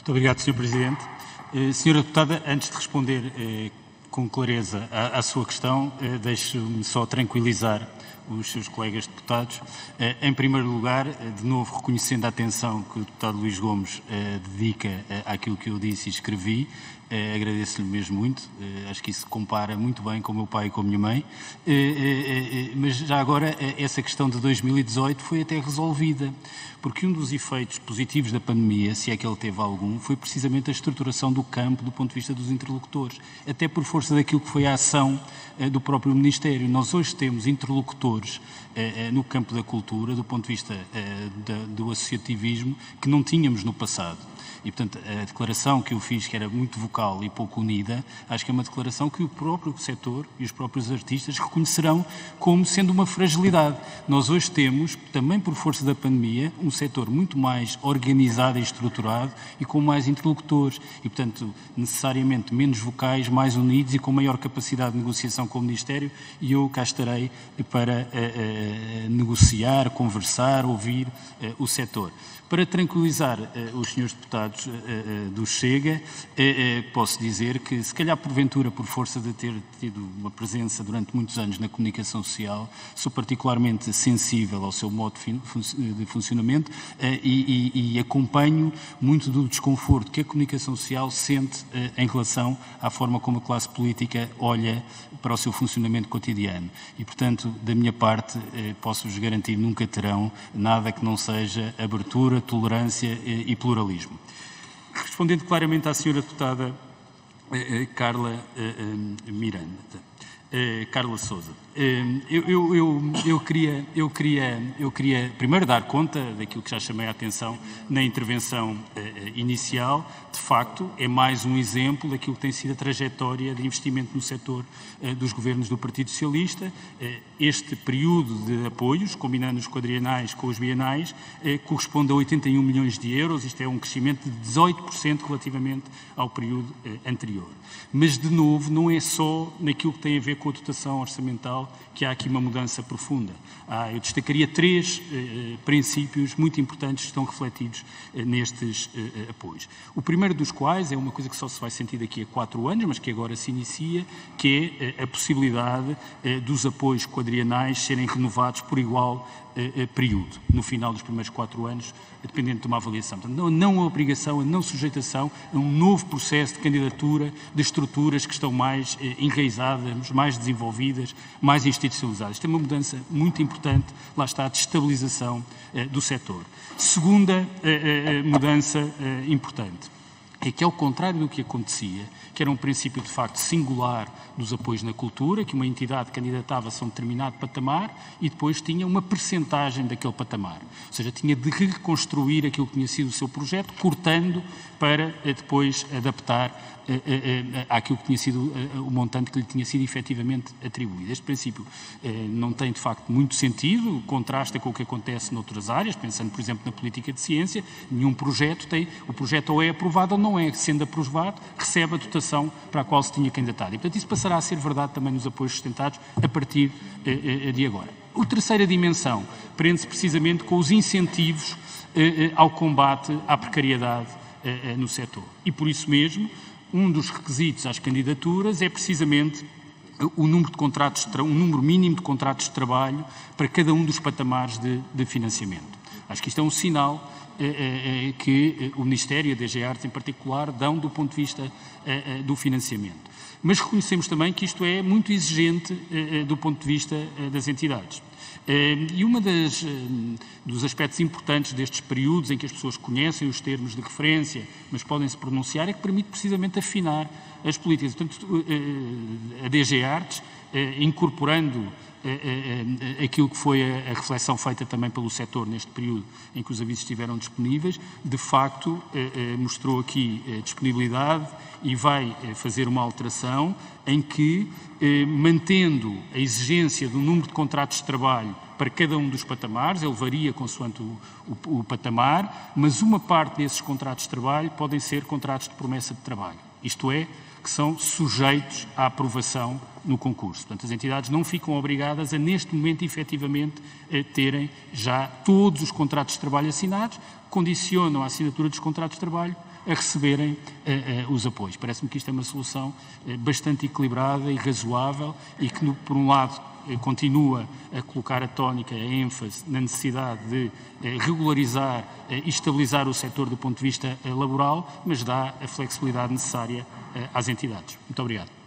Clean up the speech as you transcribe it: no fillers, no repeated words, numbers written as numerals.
Muito obrigado, Sr. Presidente. Senhora Deputada, antes de responder com clareza à sua questão, deixe-me só tranquilizar os seus colegas deputados. Em primeiro lugar, de novo reconhecendo a atenção que o deputado Luís Gomes dedica àquilo que eu disse e escrevi, agradeço-lhe mesmo muito, acho que isso compara muito bem com o meu pai e com a minha mãe, mas já agora essa questão de 2018 foi até resolvida, porque um dos efeitos positivos da pandemia, se é que ele teve algum, foi precisamente a estruturação do campo do ponto de vista dos interlocutores, até por força daquilo que foi a ação do próprio Ministério. Nós hoje temos interlocutores no campo da cultura, do ponto de vista do associativismo, que não tínhamos no passado. E, portanto, a declaração que eu fiz, que era muito vocal e pouco unida, acho que é uma declaração que o próprio setor e os próprios artistas reconhecerão como sendo uma fragilidade. Nós hoje temos, também por força da pandemia, um setor muito mais organizado e estruturado e com mais interlocutores e, portanto, necessariamente menos vocais, mais unidos e com maior capacidade de negociação com o Ministério, e eu cá estarei para negociar, conversar, ouvir o setor. Para tranquilizar os senhores deputados do Chega, posso dizer que, se calhar porventura, por força de ter tido uma presença durante muitos anos na comunicação social, sou particularmente sensível ao seu modo de funcionamento e acompanho muito do desconforto que a comunicação social sente em relação à forma como a classe política olha para o seu funcionamento cotidiano. E, portanto, da minha parte, posso-vos garantir, nunca terão nada que não seja abertura, tolerância e pluralismo. Respondendo claramente à senhora deputada Carla Sousa, eu queria primeiro dar conta daquilo que já chamei a atenção na intervenção inicial. De facto, é mais um exemplo daquilo que tem sido a trajetória de investimento no setor dos governos do Partido Socialista. Este período de apoios, combinando os quadrienais com os bienais, corresponde a 81 milhões de euros. Isto é um crescimento de 18% relativamente ao período anterior. Mas, de novo, não é só naquilo que tem a ver com a dotação orçamental que há aqui uma mudança profunda. Eu destacaria três princípios muito importantes que estão refletidos nestes apoios. O primeiro dos quais é uma coisa que só se vai sentir daqui a 4 anos, mas que agora se inicia, que é a possibilidade dos apoios quadrienais serem renovados por igual período, no final dos primeiros 4 anos, dependendo de uma avaliação. Portanto, não a obrigação, a não sujeitação a um novo processo de candidatura de estruturas que estão mais enraizadas, mais desenvolvidas, mais institucionalizadas. Isto é uma mudança muito importante, lá está a destabilização do setor. Segunda mudança importante é que, ao contrário do que acontecia, que era um princípio de facto singular dos apoios na cultura, que uma entidade candidatava-se a um determinado patamar e depois tinha uma percentagem daquele patamar. Ou seja, tinha de reconstruir aquilo que tinha sido o seu projeto, cortando para depois adaptar àquilo que tinha sido o montante que lhe tinha sido efetivamente atribuído. Este princípio não tem, de facto, muito sentido, contrasta com o que acontece noutras áreas, pensando, por exemplo, na política de ciência. Nenhum projeto o projeto ou é aprovado ou não é. Sendo aprovado, recebe a dotação para a qual se tinha candidatado. E, portanto, isso passará a ser verdade também nos apoios sustentados a partir de agora. A terceira dimensão prende-se precisamente com os incentivos ao combate à precariedade no setor. E, por isso mesmo, um dos requisitos às candidaturas é precisamente o número de contratos, um número mínimo de contratos de trabalho para cada um dos patamares de financiamento. Acho que isto é um sinal que o Ministério e a DG Artes em particular dão do ponto de vista do financiamento. Mas reconhecemos também que isto é muito exigente do ponto de vista das entidades. E dos aspectos importantes destes períodos em que as pessoas conhecem os termos de referência, mas podem se pronunciar, é que permite precisamente afinar as políticas. Portanto, a DG Artes, incorporando aquilo que foi a reflexão feita também pelo setor neste período em que os avisos estiveram disponíveis, de facto mostrou aqui disponibilidade e vai fazer uma alteração em que, mantendo a exigência do número de contratos de trabalho para cada um dos patamares, ele varia consoante o patamar, mas uma parte desses contratos de trabalho podem ser contratos de promessa de trabalho, isto é, que são sujeitos à aprovação no concurso. Portanto, as entidades não ficam obrigadas a, neste momento, efetivamente, terem já todos os contratos de trabalho assinados, condicionam a assinatura dos contratos de trabalho a receberem os apoios. Parece-me que isto é uma solução bastante equilibrada e razoável e que, por um lado, continua a colocar a tónica, a ênfase na necessidade de regularizar e estabilizar o setor do ponto de vista laboral, mas dá a flexibilidade necessária às entidades. Muito obrigado.